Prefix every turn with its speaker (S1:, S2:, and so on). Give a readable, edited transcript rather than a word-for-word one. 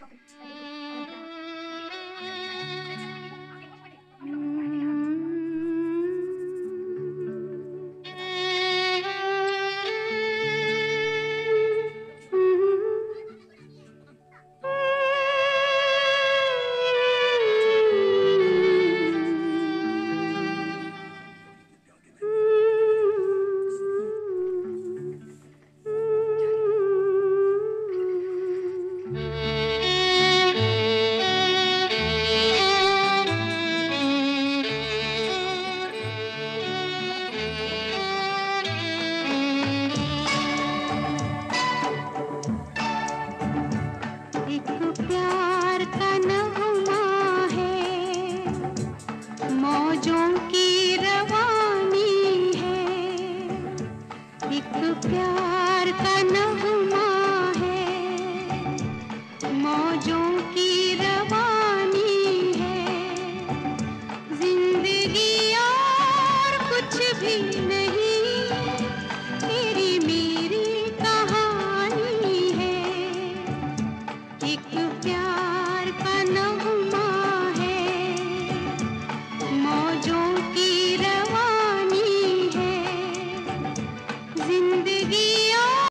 S1: प्यार का नगमा है, मौजों की रवानी है। एक प्यार का नगमा है, मौजों की रवानी है। जिंदगी और कुछ भी नहीं, तेरी मेरी कहानी है। एक प्यार का नगमा है, मौजों